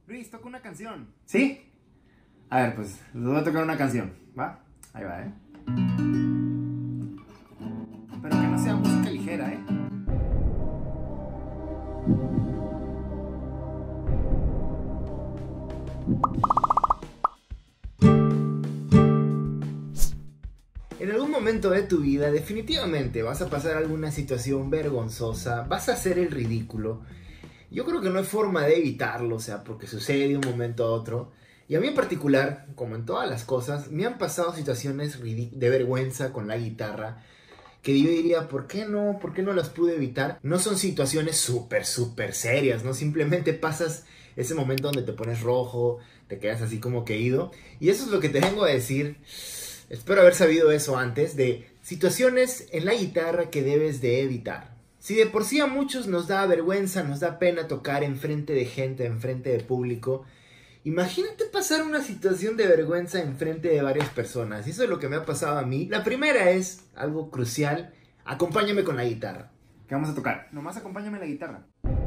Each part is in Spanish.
Luis, toca una canción. ¿Sí? A ver, pues les voy a tocar una canción, ¿va? Ahí va, ¿eh? Pero que no sea música ligera, ¿eh? En algún momento de tu vida definitivamente vas a pasar alguna situación vergonzosa, vas a hacer el ridículo. Yo creo que no hay forma de evitarlo, o sea, porque sucede de un momento a otro. Y a mí en particular, como en todas las cosas, me han pasado situaciones de vergüenza con la guitarra que yo diría, ¿por qué no? ¿Por qué no las pude evitar? No son situaciones súper serias, ¿no? Simplemente pasas ese momento donde te pones rojo, te quedas así como caído. Y eso es lo que te vengo a decir. Espero haber sabido eso antes, de situaciones en la guitarra que debes de evitar. Si de por sí a muchos nos da vergüenza, nos da pena tocar enfrente de gente, enfrente de público, imagínate pasar una situación de vergüenza enfrente de varias personas. Y eso es lo que me ha pasado a mí. La primera es algo crucial. Acompáñame con la guitarra. ¿Qué vamos a tocar? Nomás acompáñame en la guitarra.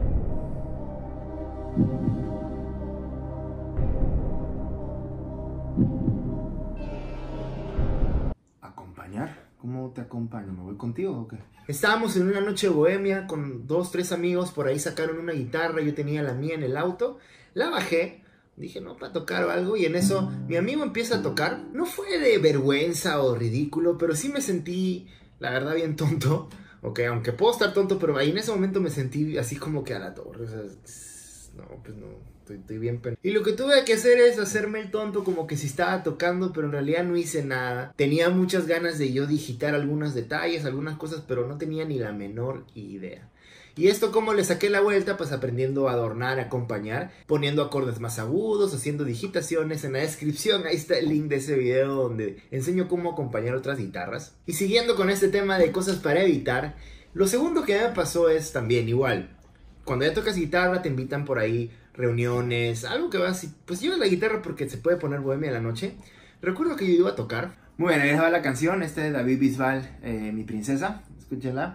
¿Acompañar? ¿Cómo te acompaño? ¿Me voy contigo o qué? Estábamos en una noche bohemia con 2, 3 amigos. Por ahí sacaron una guitarra. Yo tenía la mía en el auto. La bajé. Dije, no, para tocar o algo. Y en eso mi amigo empieza a tocar. No fue de vergüenza o ridículo, pero sí me sentí, la verdad, bien tonto. Ok, aunque puedo estar tonto, pero ahí en ese momento me sentí así como que a la torre. O sea, no, pues no, estoy bien pena. Y lo que tuve que hacer es hacerme el tonto como que si estaba tocando, pero en realidad no hice nada. Tenía muchas ganas de yo digitar algunos detalles, algunas cosas, pero no tenía ni la menor idea. Y esto, como le saqué la vuelta, pues aprendiendo a adornar, a acompañar, poniendo acordes más agudos, haciendo digitaciones. En la descripción ahí está el link de ese video donde enseño cómo acompañar otras guitarras. Y siguiendo con este tema de cosas para evitar, lo segundo que me pasó es también igual. Cuando ya tocas guitarra te invitan por ahí reuniones, algo que vas y pues llevas la guitarra porque se puede poner bohemia en la noche. Recuerdo que yo iba a tocar. Muy bien, ahí va la canción. Este es David Bisbal, Mi Princesa. Escúchenla.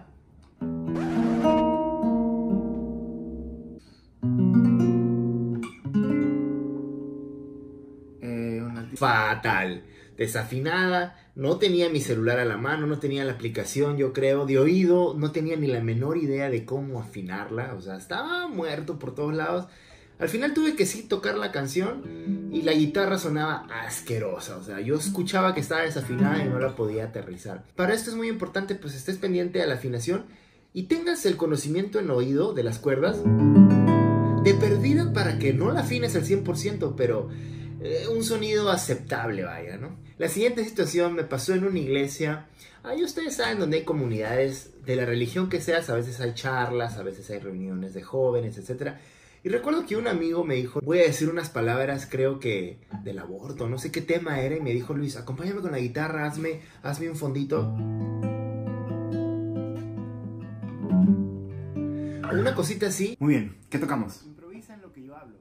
Fatal, desafinada, no tenía mi celular a la mano, no tenía la aplicación, yo creo, de oído, no tenía ni la menor idea de cómo afinarla, o sea, estaba muerto por todos lados. Al final tuve que sí tocar la canción y la guitarra sonaba asquerosa, o sea, yo escuchaba que estaba desafinada y no la podía aterrizar. Para esto es muy importante, pues estés pendiente a la afinación y tengas el conocimiento en oído de las cuerdas, de perdida para que no la afines al 100%, pero un sonido aceptable, vaya, ¿no? La siguiente situación me pasó en una iglesia. Ahí ustedes saben donde hay comunidades de la religión que seas, a veces hay charlas, a veces hay reuniones de jóvenes, etc. Y recuerdo que un amigo me dijo, voy a decir unas palabras, creo que del aborto, no sé qué tema era, y me dijo, Luis, acompáñame con la guitarra, hazme un fondito. Una cosita así. Muy bien, ¿qué tocamos? Improvisa en lo que yo hablo.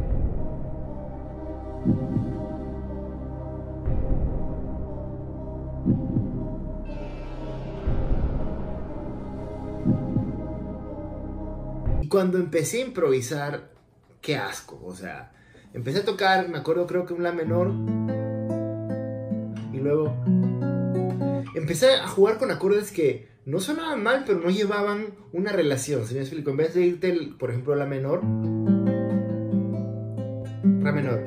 Y cuando empecé a improvisar, qué asco, o sea, empecé a tocar, me acuerdo, creo que un la menor, y luego empecé a jugar con acordes que no sonaban mal, pero no llevaban una relación, ¿sí me explico? En vez de irte, por ejemplo, la menor, re menor,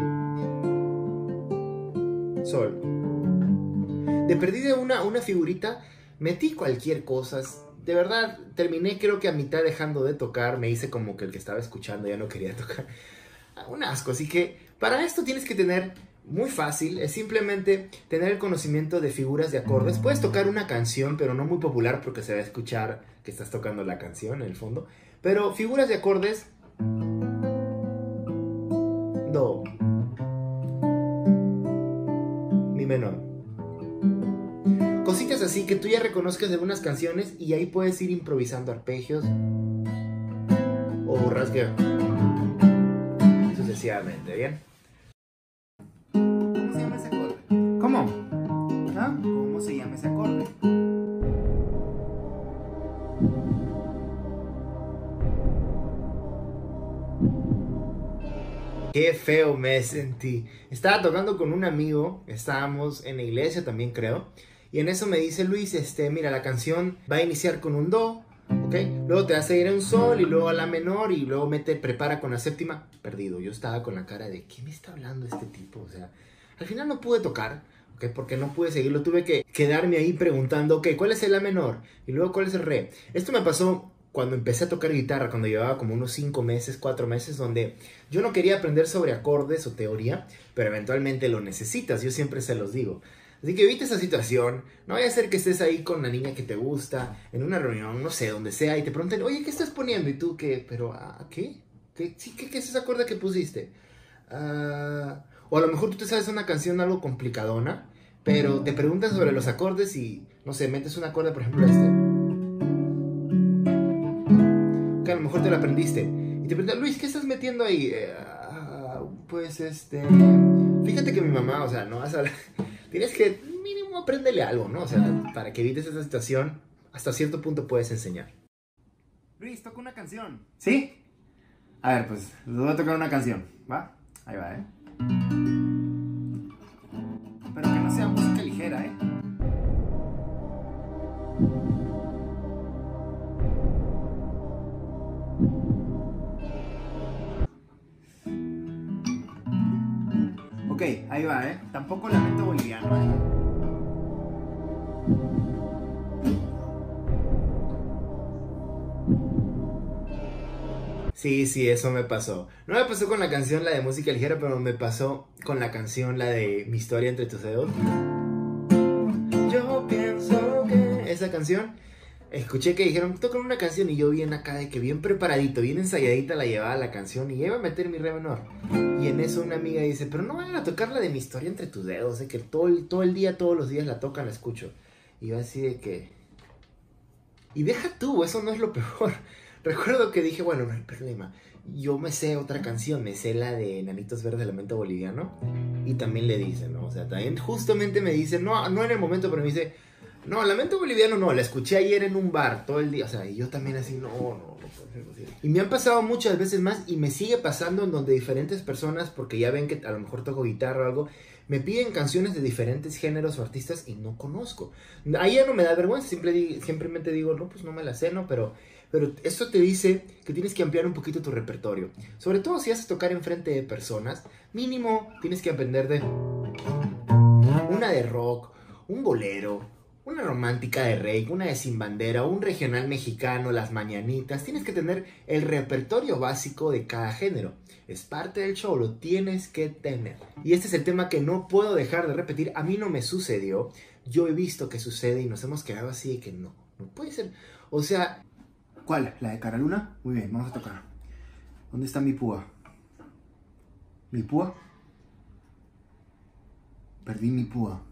sol, de perdida una figurita, metí cualquier cosa. De verdad, terminé creo que a mitad dejando de tocar, me hice como que el que estaba escuchando ya no quería tocar. Un asco, así que para esto tienes que tener, muy fácil, es simplemente tener el conocimiento de figuras de acordes. Puedes tocar una canción, pero no muy popular porque se va a escuchar que estás tocando la canción en el fondo. Pero figuras de acordes, do, mi menor. Cositas así que tú ya reconozcas de algunas canciones y ahí puedes ir improvisando arpegios o rasgueo sucesivamente, ¿bien? ¿Cómo se llama ese acorde? ¿Cómo? ¿Ah? ¿Cómo se llama ese acorde? Qué feo me sentí. Estaba tocando con un amigo, estábamos en la iglesia también creo, y en eso me dice Luis, mira, la canción va a iniciar con un do, ¿ok? Luego te vas a ir a un sol y luego a la menor y luego prepara con la séptima. Perdido, yo estaba con la cara de, ¿qué me está hablando este tipo? O sea, al final no pude tocar, ¿ok? Porque no pude seguirlo, tuve que quedarme ahí preguntando, ok, ¿cuál es el la menor? Y luego, ¿cuál es el re? Esto me pasó cuando empecé a tocar guitarra, cuando llevaba como unos 5 meses, 4 meses, donde yo no quería aprender sobre acordes o teoría, pero eventualmente lo necesitas, yo siempre se los digo. Así que evita esa situación, no vaya a ser que estés ahí con la niña que te gusta, en una reunión, no sé, donde sea, y te pregunten, oye, ¿qué estás poniendo? Y tú, ¿qué? ¿Pero qué? ¿Qué es ese acorde que pusiste? O a lo mejor tú te sabes una canción algo complicadona, pero te preguntan sobre los acordes y, no sé, metes un acorde, por ejemplo, que a lo mejor te lo aprendiste. Y te preguntan, Luis, ¿qué estás metiendo ahí? Pues fíjate que mi mamá, o sea, no vas a... Tienes que mínimo aprenderle algo, ¿no? O sea, para que evites esa situación, hasta cierto punto puedes enseñar. Luis, toca una canción. ¿Sí? A ver, pues, les voy a tocar una canción, ¿va? Ahí va, ¿eh? Pero que no sea música ligera, ¿eh? Ok, ahí va, ¿eh? Tampoco lamento boliviano, ¿eh? Sí, eso me pasó. No me pasó con la canción, la de música ligera, pero me pasó con la canción, la de Mi historia entre tus dedos. Yo pienso que... Esa canción, escuché que dijeron, tocan una canción y yo bien acá de que bien preparadito, bien ensayadita la llevaba la canción y iba a meter mi re menor. Y en eso una amiga dice, pero no vayan a tocar la de Mi historia entre tus dedos, que todo el día, todos los días la tocan, la escucho. Y yo así de que... Y deja tú, eso no es lo peor. Recuerdo que dije, bueno, no hay problema. Yo me sé otra canción, me sé la de Nanitos Verdes, Lamento Boliviano. Y también le dice, ¿no? O sea, también justamente me dice, no en el momento, pero me dice, no, Lamento Boliviano no, la escuché ayer en un bar todo el día. O sea, y yo también así, no puede ser posible. Y me han pasado muchas veces más y me sigue pasando en donde diferentes personas, porque ya ven que a lo mejor toco guitarra o algo, me piden canciones de diferentes géneros o artistas y no conozco. Ahí ya no me da vergüenza, simplemente digo, no, pues no me la sé, ¿no? Pero esto te dice que tienes que ampliar un poquito tu repertorio. Sobre todo si vas a tocar enfrente de personas, mínimo tienes que aprender de una de rock, un bolero, una romántica de reggae, una de Sin Bandera, un regional mexicano, las mañanitas. Tienes que tener el repertorio básico de cada género. Es parte del show, lo tienes que tener. Y este es el tema que no puedo dejar de repetir. A mí no me sucedió. Yo he visto que sucede y nos hemos quedado así de que no puede ser. O sea... ¿Cuál? ¿La de Cara Luna? Muy bien, vamos a tocar. ¿Dónde está mi púa? ¿Mi púa? Perdí mi púa.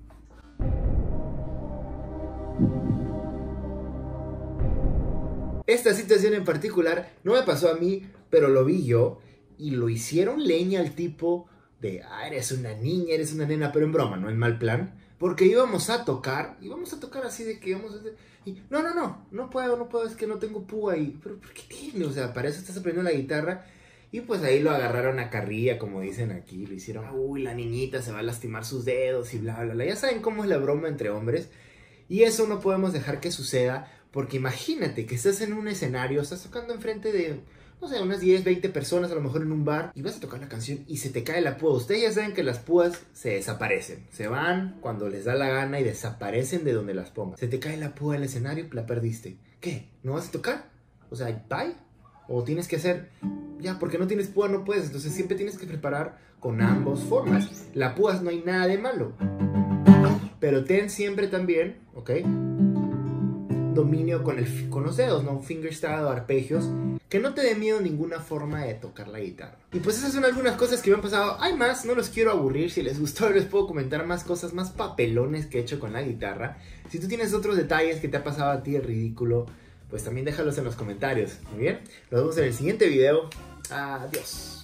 Esta situación en particular no me pasó a mí, pero lo vi yo y lo hicieron leña al tipo de, eres una niña, eres una nena, pero en broma, no en mal plan, porque íbamos a tocar así de que íbamos a hacer, y no puedo, es que no tengo púa y, pero ¿por qué tiene? O sea, para eso estás aprendiendo la guitarra. Y pues ahí lo agarraron a carrilla, como dicen aquí, lo hicieron, uy, la niñita se va a lastimar sus dedos y bla, bla, bla. Ya saben cómo es la broma entre hombres. Y eso no podemos dejar que suceda, porque imagínate que estás en un escenario, estás tocando enfrente de, no sé, unas 10, 20 personas, a lo mejor en un bar, y vas a tocar la canción y se te cae la púa. Ustedes ya saben que las púas se desaparecen, se van cuando les da la gana y desaparecen de donde las pongan. Se te cae la púa en el escenario y la perdiste. ¿Qué? ¿No vas a tocar? O sea, bye. O tienes que hacer, ya, porque no tienes púa no puedes, entonces siempre tienes que preparar con ambas formas. La púa no hay nada de malo, pero ten siempre también, ¿ok? Dominio con los dedos, ¿no? Fingerstyle o arpegios, que no te dé miedo ninguna forma de tocar la guitarra. Y pues esas son algunas cosas que me han pasado. Hay más, no los quiero aburrir. Si les gustó les puedo comentar más cosas, más papelones que he hecho con la guitarra. Si tú tienes otros detalles que te ha pasado a ti, el ridículo, pues también déjalos en los comentarios. Muy bien, nos vemos en el siguiente video. Adiós.